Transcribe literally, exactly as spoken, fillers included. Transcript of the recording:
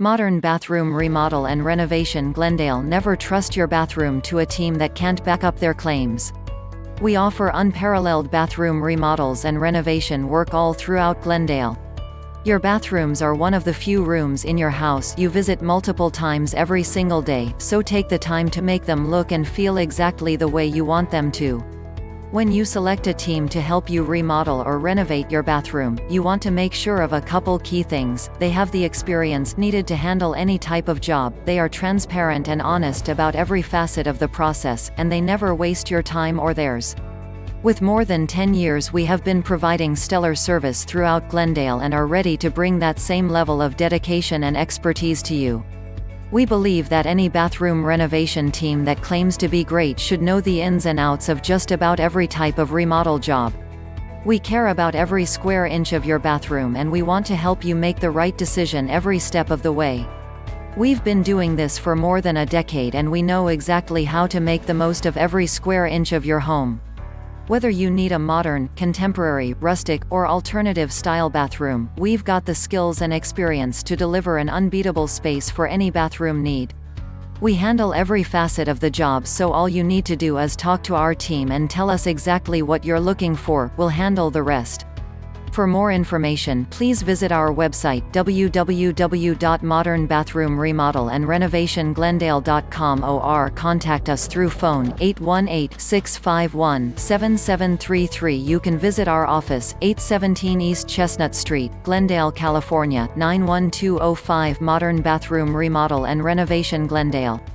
Modern bathroom remodel and renovation. Glendale. Never trust your bathroom to a team that can't back up their claims. We offer unparalleled bathroom remodels and renovation work all throughout Glendale. Your bathrooms are one of the few rooms in your house you visit multiple times every single day, so take the time to make them look and feel exactly the way you want them to. When you select a team to help you remodel or renovate your bathroom, you want to make sure of a couple key things. They have the experience needed to handle any type of job, they are transparent and honest about every facet of the process, and they never waste your time or theirs. With more than ten years, we have been providing stellar service throughout Glendale and are ready to bring that same level of dedication and expertise to you. We believe that any bathroom renovation team that claims to be great should know the ins and outs of just about every type of remodel job. We care about every square inch of your bathroom, and we want to help you make the right decision every step of the way. We've been doing this for more than a decade, and we know exactly how to make the most of every square inch of your home. Whether you need a modern, contemporary, rustic, or alternative style bathroom, we've got the skills and experience to deliver an unbeatable space for any bathroom need. We handle every facet of the job, so all you need to do is talk to our team and tell us exactly what you're looking for. We'll handle the rest. For more information, please visit our website w w w dot modern bathroom remodel and renovation glendale dot com or contact us through phone eight one eight, six five one, seven seven three three. You can visit our office, eight seventeen East Chestnut Street, Glendale, California, nine one two oh five. Modern Bathroom Remodel and Renovation, Glendale.